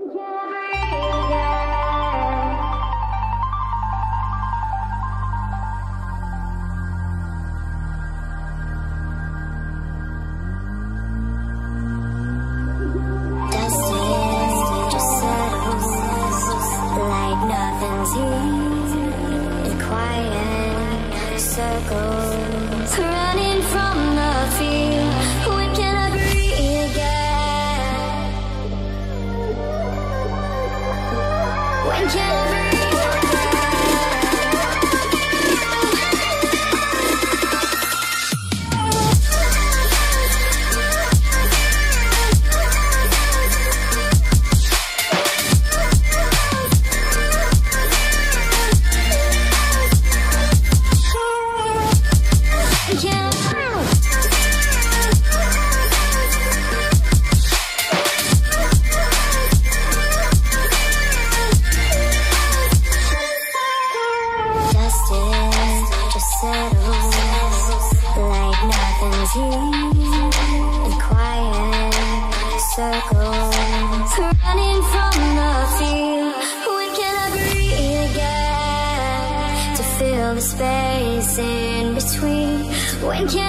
Running from the fear, when can I breathe again? When can I breathe? Running from the fear, when can I breathe again? To fill the space in between, when can